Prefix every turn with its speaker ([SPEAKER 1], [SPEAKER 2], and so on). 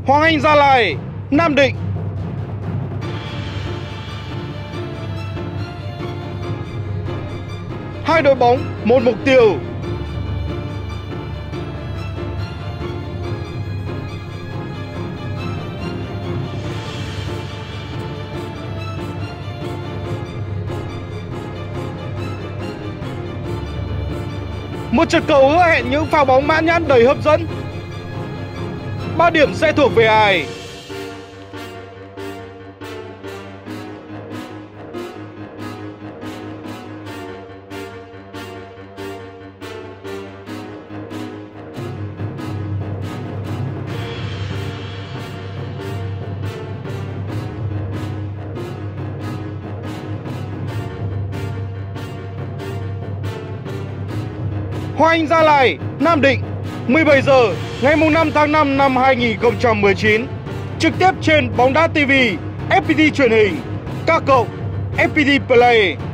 [SPEAKER 1] Hoàng Anh Gia Lai, Nam Định. Hai đội bóng, một mục tiêu. Một trận cầu hứa hẹn những pha bóng mãn nhãn đầy hấp dẫn. 3 điểm sẽ thuộc về ai? Hoàng Anh Gia Lai, Nam Định, 17 giờ ngày 5 tháng 5 năm 2019. Trực tiếp trên Bóng Đá TV, FPT truyền hình, K cộng, FPT Play.